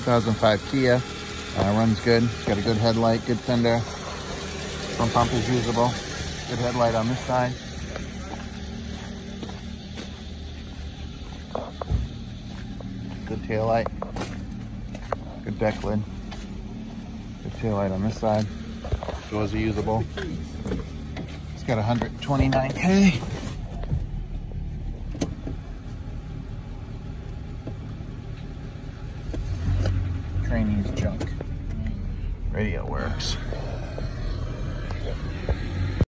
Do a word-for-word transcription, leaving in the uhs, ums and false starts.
thousand five Kia. Uh, runs good. It's got a good headlight, good fender. Front pump is usable. Good headlight on this side. Good taillight. Good deck lid. Good taillight on this side. Doors are usable. It's got one hundred twenty-nine K. Training is junk. Radio works.